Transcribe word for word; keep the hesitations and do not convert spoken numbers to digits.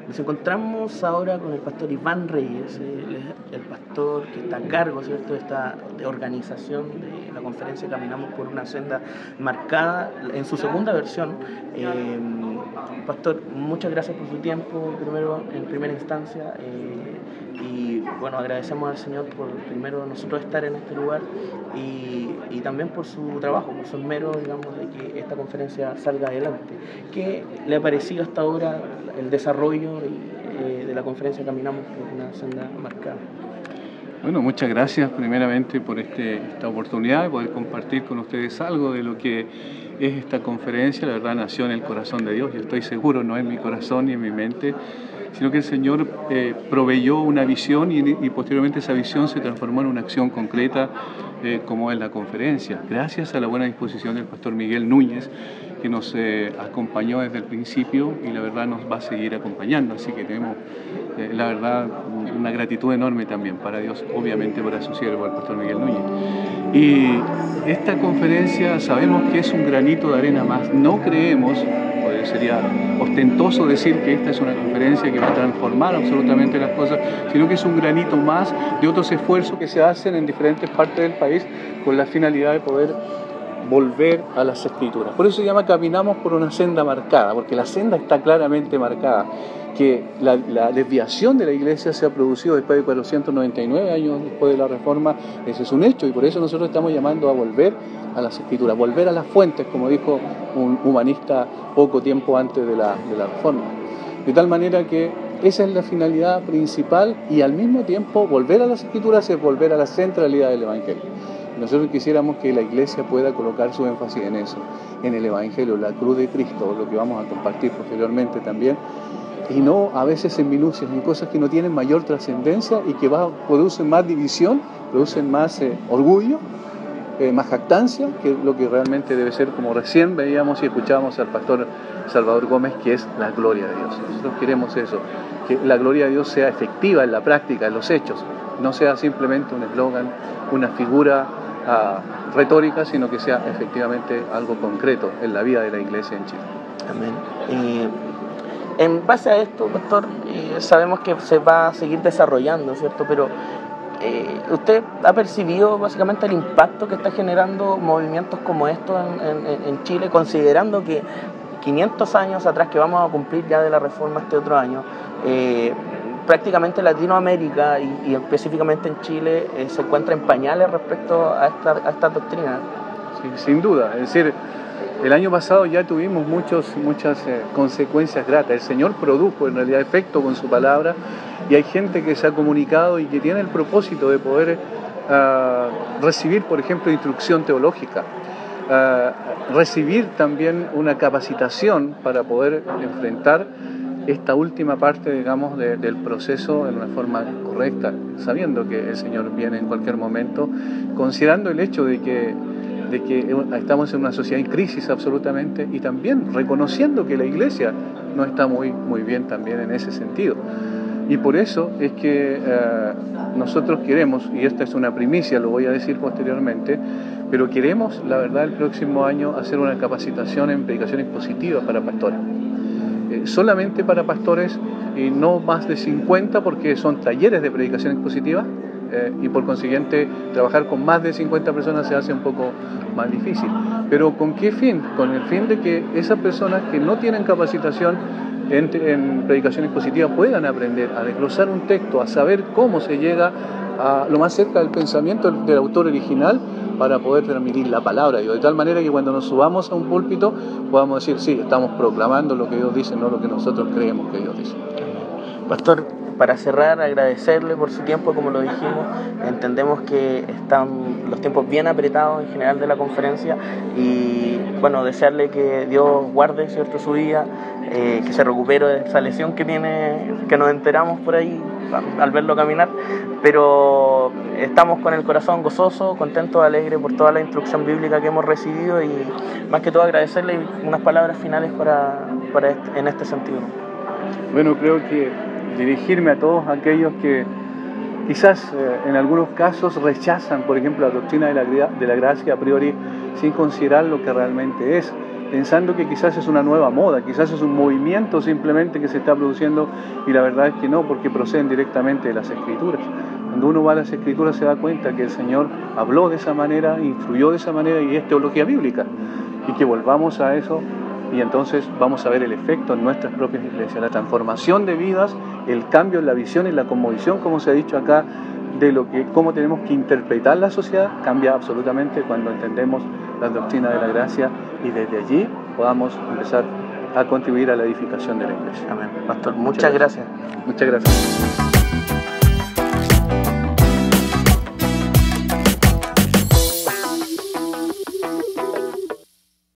Nos encontramos ahora con el pastor Iván Reyes, él es el pastor que está a cargo, ¿cierto?, de esta de organización de la conferencia Caminamos por una Senda Marcada, en su segunda versión. Eh, pastor, muchas gracias por su tiempo, primero, en primera instancia, eh, y bueno, agradecemos al Señor por primero nosotros estar en este lugar y, y también por su trabajo, por su esmero, digamos, de que esta conferencia salga adelante. ¿Qué le ha parecido hasta ahora el desarrollo y, eh, de la conferencia Caminamos por una Senda Marcada? Bueno, muchas gracias primeramente por este, esta oportunidad de poder compartir con ustedes algo de lo que es esta conferencia. La verdad nació en el corazón de Dios, yo estoy seguro, no en mi corazón ni en mi mente, sino que el Señor eh, proveyó una visión y, y posteriormente esa visión se transformó en una acción concreta eh, como es la conferencia. Gracias a la buena disposición del pastor Miguel Núñez, que nos eh, acompañó desde el principio y la verdad nos va a seguir acompañando, así que tenemos eh, la verdad una gratitud enorme también para Dios, obviamente para su siervo, el pastor Miguel Núñez. Y esta conferencia sabemos que es un granito de arena más, no creemos, pues sería ostentoso decir que esta es una conferencia que va a transformar absolutamente las cosas, sino que es un granito más de otros esfuerzos que se hacen en diferentes partes del país con la finalidad de poder volver a las Escrituras. Por eso se llama Caminamos por una Senda Marcada, porque la senda está claramente marcada, que la, la desviación de la iglesia se ha producido después de cuatrocientos noventa y nueve años después de la Reforma. Ese es un hecho y por eso nosotros estamos llamando a volver a las Escrituras, volver a las fuentes, como dijo un humanista poco tiempo antes de la, de la Reforma. De tal manera que esa es la finalidad principal y al mismo tiempo volver a las Escrituras es volver a la centralidad del Evangelio. Nosotros quisiéramos que la iglesia pueda colocar su énfasis en eso, en el Evangelio, la cruz de Cristo, lo que vamos a compartir posteriormente también, y no a veces en minucias, en cosas que no tienen mayor trascendencia y que va, producen más división, producen más eh, orgullo, eh, más jactancia, que lo que realmente debe ser, como recién veíamos y escuchábamos al pastor Salvador Gómez, que es la gloria de Dios. Nosotros queremos eso, que la gloria de Dios sea efectiva en la práctica, en los hechos, no sea simplemente un eslogan, una figura uh, retórica, sino que sea efectivamente algo concreto en la vida de la iglesia en Chile. Amén. Eh, en base a esto, pastor, eh, sabemos que se va a seguir desarrollando, ¿cierto? Pero eh, ¿usted ha percibido básicamente el impacto que está generando movimientos como estos en, en, en Chile, considerando que quinientos años atrás, que vamos a cumplir ya de la Reforma este otro año, eh, prácticamente Latinoamérica y, y específicamente en Chile eh, se encuentra en pañales respecto a esta, a esta doctrina? Sí, sin duda, es decir, el año pasado ya tuvimos muchos, muchas eh, consecuencias gratas. El Señor produjo en realidad efecto con su palabra y hay gente que se ha comunicado y que tiene el propósito de poder uh, recibir, por ejemplo, instrucción teológica, uh, recibir también una capacitación para poder enfrentar esta última parte, digamos, de, del proceso en una forma correcta, sabiendo que el Señor viene en cualquier momento, considerando el hecho de que de que estamos en una sociedad en crisis absolutamente y también reconociendo que la iglesia no está muy, muy bien también en ese sentido. Y por eso es que eh, nosotros queremos, y esta es una primicia, lo voy a decir posteriormente, pero queremos, la verdad, el próximo año hacer una capacitación en predicación expositiva para pastores. Eh, solamente para pastores y no más de cincuenta, porque son talleres de predicación expositiva. Eh, y por consiguiente trabajar con más de cincuenta personas se hace un poco más difícil. Pero ¿con qué fin? Con el fin de que esas personas que no tienen capacitación en, en predicación expositiva puedan aprender a desglosar un texto, a saber cómo se llega a lo más cerca del pensamiento del autor original para poder transmitir la palabra de Dios, de tal manera que cuando nos subamos a un púlpito podamos decir, sí, estamos proclamando lo que Dios dice, no lo que nosotros creemos que Dios dice. Pastor, para cerrar, agradecerle por su tiempo, como lo dijimos. Entendemos que están los tiempos bien apretados en general de la conferencia y, bueno, desearle que Dios guarde, ¿cierto?, su vida, eh, que se recupere de esa lesión que tiene, que nos enteramos por ahí al verlo caminar, pero estamos con el corazón gozoso, contento, alegre por toda la instrucción bíblica que hemos recibido y, más que todo, agradecerle unas palabras finales para, para este, en este sentido. Bueno, creo que dirigirme a todos aquellos que quizás eh, en algunos casos rechazan, por ejemplo, la doctrina de la, de la gracia a priori sin considerar lo que realmente es pensando que quizás es una nueva moda, quizás es un movimiento simplemente que se está produciendo, y la verdad es que no, porque proceden directamente de las Escrituras. Cuando uno va a las Escrituras se da cuenta que el Señor habló de esa manera, instruyó de esa manera, y es teología bíblica, y que volvamos a eso, y entonces vamos a ver el efecto en nuestras propias iglesias, la transformación de vidas, el cambio en la visión y la cosmovisión, como se ha dicho acá, de lo que, cómo tenemos que interpretar la sociedad, cambia absolutamente cuando entendemos la doctrina de la gracia, y desde allí podamos empezar a contribuir a la edificación de la iglesia. Amén. Pastor, muchas, muchas gracias. gracias. Muchas gracias.